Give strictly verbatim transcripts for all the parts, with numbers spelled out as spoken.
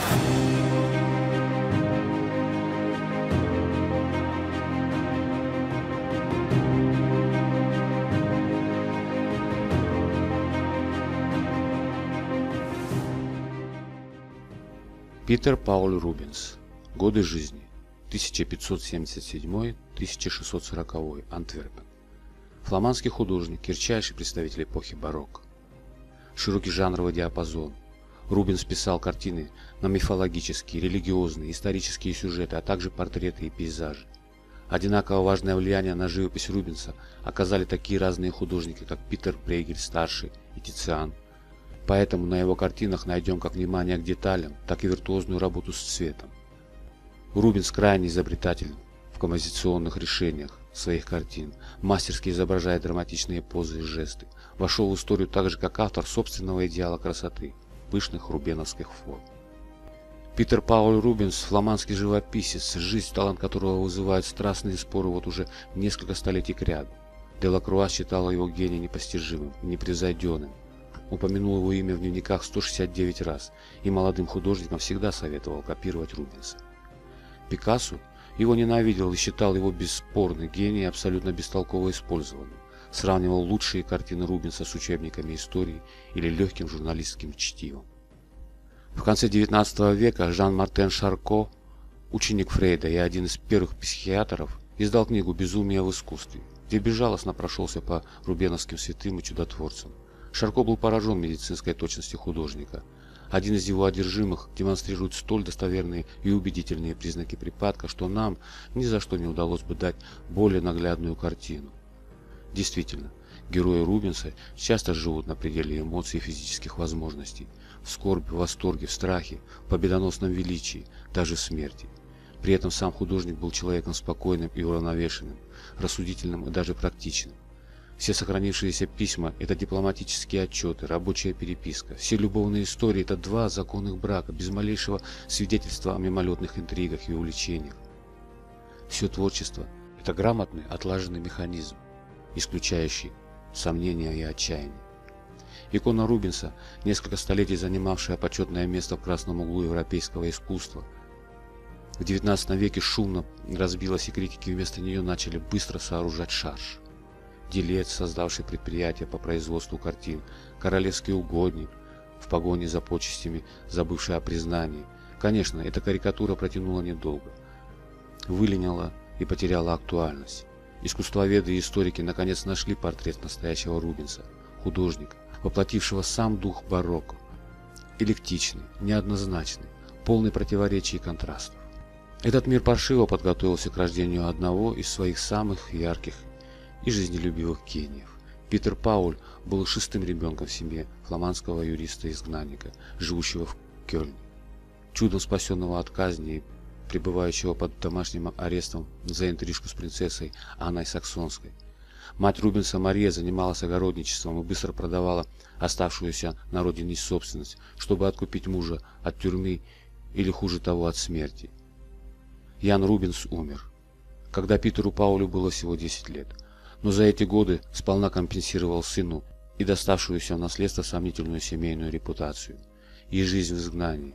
Питер Пауль Рубенс. Годы жизни. тысяча пятьсот семьдесят седьмой — тысяча шестьсот сороковой. Антверпен. Фламандский художник, ярчайший представитель эпохи барокко. Широкий жанровый диапазон. Рубенс писал картины на мифологические, религиозные, исторические сюжеты, а также портреты и пейзажи. Одинаково важное влияние на живопись Рубенса оказали такие разные художники, как Питер Брейгель-старший и Тициан. Поэтому на его картинах найдем как внимание к деталям, так и виртуозную работу с цветом. Рубенс крайне изобретателен в композиционных решениях своих картин, мастерски изображает драматичные позы и жесты, вошел в историю так же, как автор собственного идеала красоты, пышных рубеновских форм. Питер Пауль Рубенс – фламандский живописец, жизнь, талант которого вызывает страстные споры вот уже несколько столетий кряду. Делакруа считал его гения непостижимым, непревзойденным. Упомянул его имя в дневниках сто шестьдесят девять раз, и молодым художникам всегда советовал копировать Рубенса. Пикассо его ненавидел и считал его бесспорный гений абсолютно бестолково использованным, сравнивал лучшие картины Рубенса с учебниками истории или легким журналистским чтивом. В конце девятнадцатого века Жан-Мартен Шарко, ученик Фрейда и один из первых психиатров, издал книгу «Безумие в искусстве», где безжалостно прошелся по рубеновским святым и чудотворцам. Шарко был поражен медицинской точностью художника. Один из его одержимых демонстрирует столь достоверные и убедительные признаки припадка, что нам ни за что не удалось бы дать более наглядную картину. Действительно, герои Рубенса часто живут на пределе эмоций и физических возможностей, в скорби, в восторге, в страхе, в победоносном величии, даже в смерти. При этом сам художник был человеком спокойным и уравновешенным, рассудительным и даже практичным. Все сохранившиеся письма – это дипломатические отчеты, рабочая переписка. Все любовные истории – это два законных брака, без малейшего свидетельства о мимолетных интригах и увлечениях. Все творчество – это грамотный, отлаженный механизм, исключающий сомнения и отчаяние. Икона Рубенса, несколько столетий занимавшая почетное место в красном углу европейского искусства, в девятнадцатом веке шумно разбилась, и критики вместо нее начали быстро сооружать шарж. Делец, создавший предприятие по производству картин, королевский угодник, в погоне за почестями, забывший о признании. Конечно, эта карикатура протянула недолго, выленила и потеряла актуальность. Искусствоведы и историки наконец нашли портрет настоящего Рубенса, художника, воплотившего сам дух барокко, эклектичный, неоднозначный, полный противоречий и контрастов. Этот мир паршиво подготовился к рождению одного из своих самых ярких и жизнелюбивых гениев. Питер Пауль был шестым ребенком в семье фламандского юриста-изгнанника, живущего в Кёльне, чудом спасенного от казни и пребывающего под домашним арестом за интрижку с принцессой Анной Саксонской. Мать Рубенса Мария занималась огородничеством и быстро продавала оставшуюся на родине собственность, чтобы откупить мужа от тюрьмы или, хуже того, от смерти. Ян Рубенс умер, когда Питеру Паулю было всего десять лет. Но за эти годы сполна компенсировал сыну и доставшуюся в наследство сомнительную семейную репутацию, и жизнь в изгнании,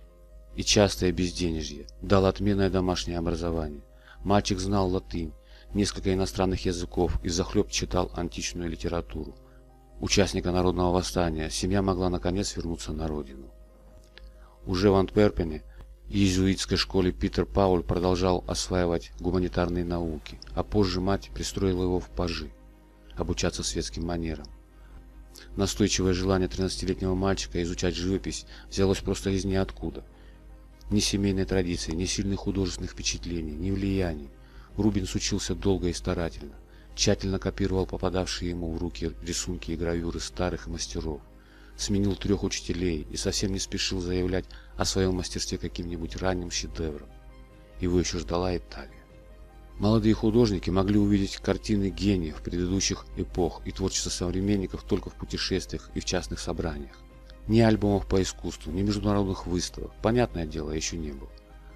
и частое безденежье, дал отменное домашнее образование. Мальчик знал латынь, несколько иностранных языков и взахлеб читал античную литературу. Участника народного восстания, семья могла наконец вернуться на родину. Уже в Антверпене, в иезуитской школе, Питер Пауль продолжал осваивать гуманитарные науки, а позже мать пристроила его в пажи, обучаться светским манерам. Настойчивое желание тринадцатилетнего мальчика изучать живопись взялось просто из ниоткуда. Ни семейной традиции, ни сильных художественных впечатлений, ни влияний. Рубенс учился долго и старательно, тщательно копировал попадавшие ему в руки рисунки и гравюры старых мастеров. Сменил трех учителей и совсем не спешил заявлять о своем мастерстве каким-нибудь ранним шедевром. Его еще ждала Италия. Молодые художники могли увидеть картины гениев предыдущих эпох и творчество современников только в путешествиях и в частных собраниях. Ни альбомов по искусству, ни международных выставок, понятное дело, еще не было.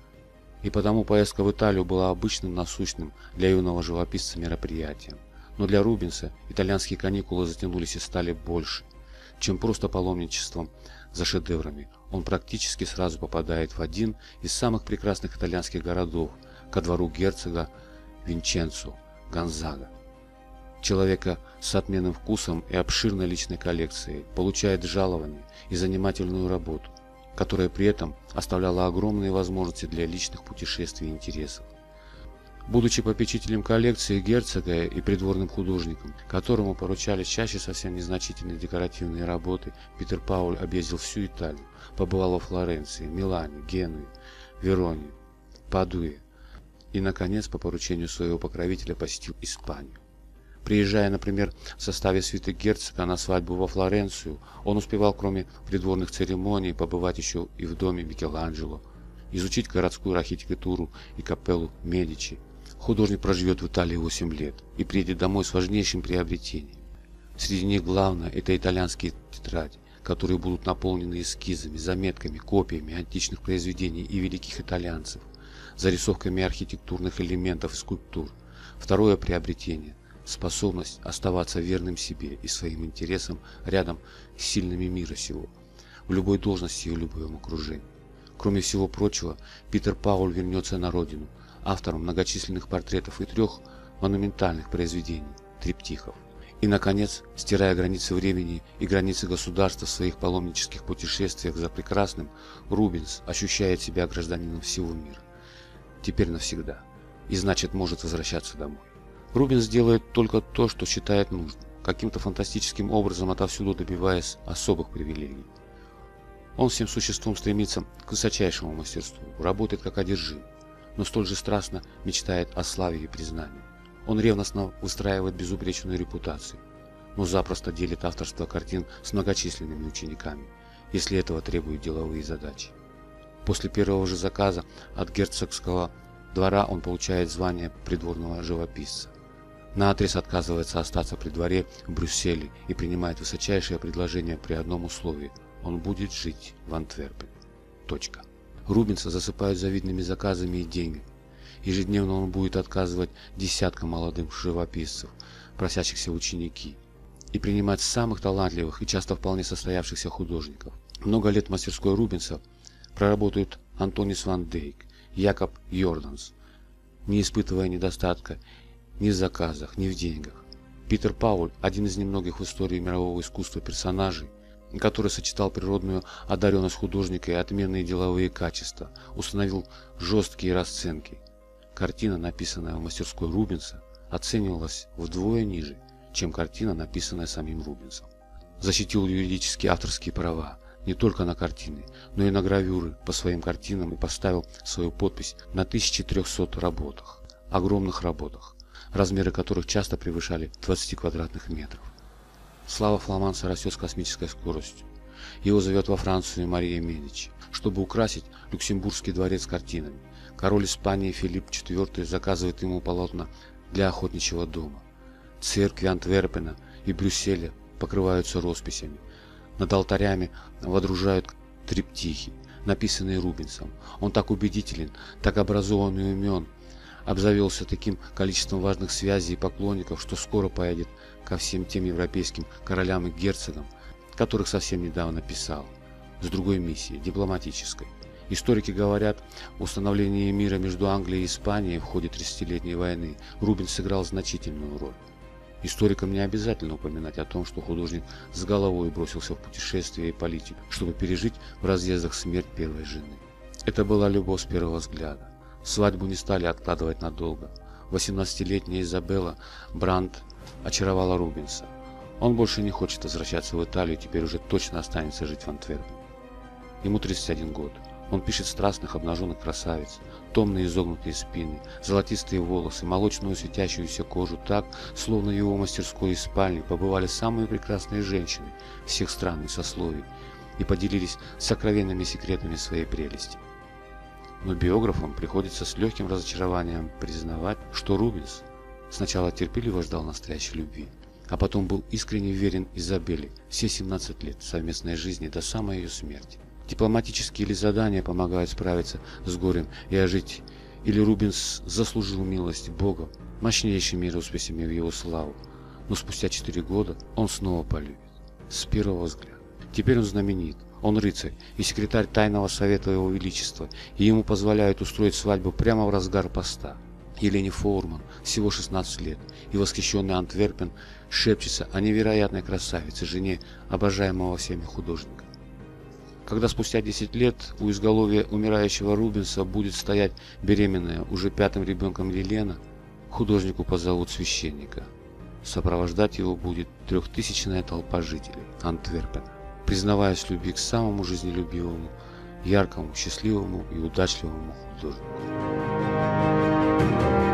И потому поездка в Италию была обычным насущным для юного живописца мероприятием. Но для Рубенса итальянские каникулы затянулись и стали больше, чем просто паломничеством за шедеврами, он практически сразу попадает в один из самых прекрасных итальянских городов, ко двору герцога Винченцо Гонзага. Человека с отменным вкусом и обширной личной коллекцией, получает жалование и занимательную работу, которая при этом оставляла огромные возможности для личных путешествий и интересов. Будучи попечителем коллекции герцога и придворным художником, которому поручались чаще совсем незначительные декоративные работы, Питер Пауль объездил всю Италию, побывал во Флоренции, Милане, Генуе, Вероне, Падуе и, наконец, по поручению своего покровителя посетил Испанию. Приезжая, например, в составе свиты герцога на свадьбу во Флоренцию, он успевал, кроме придворных церемоний, побывать еще и в доме Микеланджело, изучить городскую архитектуру и капеллу Медичи. Художник проживет в Италии восемь лет и приедет домой с важнейшим приобретением. Среди них главное – это итальянские тетради, которые будут наполнены эскизами, заметками, копиями античных произведений и великих итальянцев, зарисовками архитектурных элементов и скульптур. Второе приобретение – способность оставаться верным себе и своим интересам рядом с сильными мира сего, в любой должности и в любом окружении. Кроме всего прочего, Питер Пауль вернется на родину, автором многочисленных портретов и трех монументальных произведений – триптихов. И, наконец, стирая границы времени и границы государства в своих паломнических путешествиях за прекрасным, Рубенс ощущает себя гражданином всего мира. Теперь навсегда. И значит, может возвращаться домой. Рубенс делает только то, что считает нужным, каким-то фантастическим образом отовсюду добиваясь особых привилегий. Он всем существом стремится к высочайшему мастерству, работает как одержимый, но столь же страстно мечтает о славе и признании. Он ревностно выстраивает безупречную репутацию, но запросто делит авторство картин с многочисленными учениками, если этого требуют деловые задачи. После первого же заказа от герцогского двора он получает звание придворного живописца. Наотрез отказывается остаться при дворе в Брюсселе и принимает высочайшее предложение при одном условии – он будет жить в Антверпене. Точка. Рубенса засыпают завидными заказами и деньгами. Ежедневно он будет отказывать десяткам молодым живописцев, просящихся в ученики, и принимать самых талантливых и часто вполне состоявшихся художников. Много лет в мастерской Рубенса проработают Антонис ван Дейк, Якоб Йорданс, не испытывая недостатка ни в заказах, ни в деньгах. Питер Пауль – один из немногих в истории мирового искусства персонажей, который сочетал природную одаренность художника и отменные деловые качества, установил жесткие расценки. Картина, написанная в мастерской Рубенса, оценивалась вдвое ниже, чем картина, написанная самим Рубенсом. Защитил юридические авторские права не только на картины, но и на гравюры по своим картинам и поставил свою подпись на тысяче трёхсот работах, огромных работах, размеры которых часто превышали двадцать квадратных метров. Слава фламандца растет с космической скоростью. Его зовет во Францию Мария Медичи, чтобы украсить Люксембургский дворец картинами. Король Испании Филипп четвёртый заказывает ему полотна для охотничьего дома. Церкви Антверпена и Брюсселя покрываются росписями. Над алтарями водружают триптихи, написанные Рубенсом. Он так убедителен, так образован и умен, обзавелся таким количеством важных связей и поклонников, что скоро поедет ко всем тем европейским королям и герцогам, которых совсем недавно писал, с другой миссией, дипломатической. Историки говорят, в установлении мира между Англией и Испанией в ходе тридцатилетней войны Рубенс сыграл значительную роль. Историкам не обязательно упоминать о том, что художник с головой бросился в путешествие и политику, чтобы пережить в разъездах смерть первой жены. Это была любовь с первого взгляда. Свадьбу не стали откладывать надолго. восемнадцатилетняя Изабелла Брандт очаровала Рубенса. Он больше не хочет возвращаться в Италию, теперь уже точно останется жить в Антверпене. Ему тридцать один год. Он пишет страстных обнаженных красавиц, томные изогнутые спины, золотистые волосы, молочную светящуюся кожу так, словно в его мастерской и спальне побывали самые прекрасные женщины всех стран и сословий и поделились сокровенными секретами своей прелести. Но биографам приходится с легким разочарованием признавать, что Рубенс сначала терпеливо ждал настоящей любви, а потом был искренне верен Изабелле все семнадцать лет совместной жизни до самой ее смерти. Дипломатические ли задания помогают справиться с горем и ожить, или Рубенс заслужил милость Бога мощнейшими росписями в его славу, но спустя четыре года он снова полюбит, с первого взгляда. Теперь он знаменит, Он рыцарь и секретарь тайного совета Его Величества, и ему позволяют устроить свадьбу прямо в разгар поста. Елене Фоурман всего шестнадцать лет, и восхищенный Антверпен шепчется о невероятной красавице, жене обожаемого всеми художника. Когда спустя десять лет у изголовья умирающего Рубенса будет стоять беременная уже пятым ребенком Лилена, художнику позовут священника. Сопровождать его будет трехтысячная толпа жителей Антверпена, признаваясь в любви к самому жизнелюбивому, яркому, счастливому и удачливому художнику.